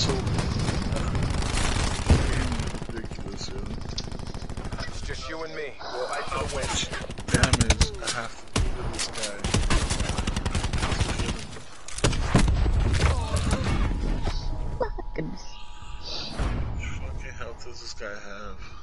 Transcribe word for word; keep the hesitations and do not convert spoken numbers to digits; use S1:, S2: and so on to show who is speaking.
S1: so ridiculous, yo.
S2: It's just you and me. Fight for the win.
S1: Damage I have to do to this guy.
S3: Goodness.
S1: What fucking health does this guy have?